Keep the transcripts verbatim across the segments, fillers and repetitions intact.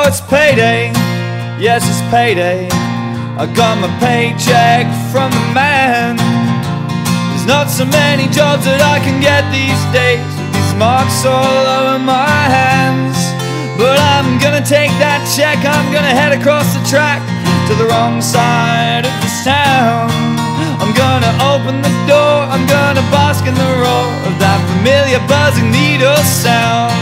Oh, it's payday, yes it's payday. I got my paycheck from the man. There's not so many jobs that I can get these days with these marks all over my hands. But I'm gonna take that check, I'm gonna head across the track to the wrong side of this town. I'm gonna open the door, I'm gonna bask in the roar of that familiar buzzing needle sound.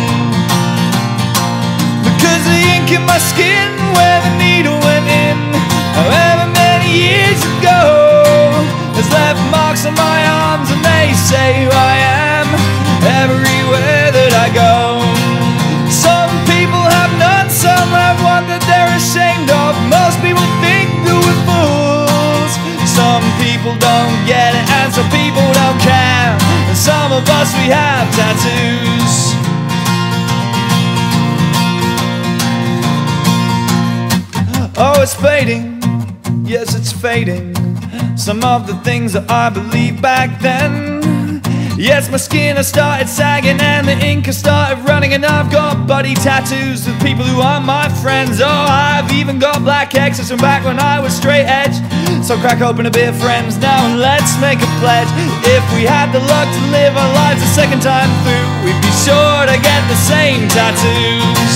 Because the ink in my skin where the needle went in however many years ago has left marks on my arms, and they say who I am everywhere that I go. Some people have none, some have one that they're ashamed of. Most people think that we're fools. Some people don't get it and some people don't care. And some of us, we have tattoos. Oh, it's fading, yes it's fading. Some of the things that I believed back then. Yes, my skin has started sagging and the ink has started running, and I've got body tattoos with people who aren't my friends. Oh, I've even got black X's from back when I was straight edge. So crack open a beer, friends, now and let's make a pledge. If we had the luck to live our lives a second time through, we'd be sure to get the same tattoos.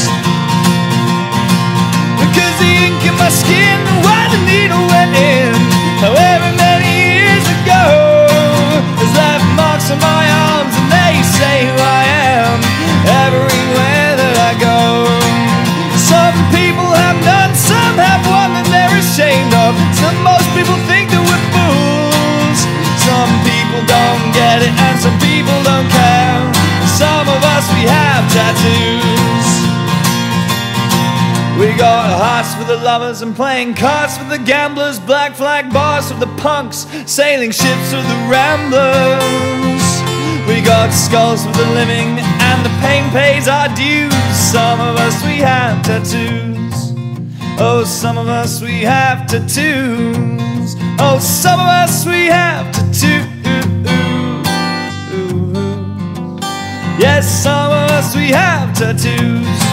Because the ink in my skin, where the needle went in however many years ago, has left marks on my arms, and they say who I am everywhere that I go. Some people have none, some have one that they're ashamed of. Some most people think that we're fools. Some people don't get it and some people don't care. Some of us, we have tattoos. We got hearts for the lovers and playing cards for the gamblers, black flag bars for the punks, sailing ships for the ramblers. We got skulls for the living and the pain pays our dues. Some of us, we have tattoos. Oh, some of us, we have tattoos. Oh, some of us, we have tattoos. Yes, some of us, we have tattoos.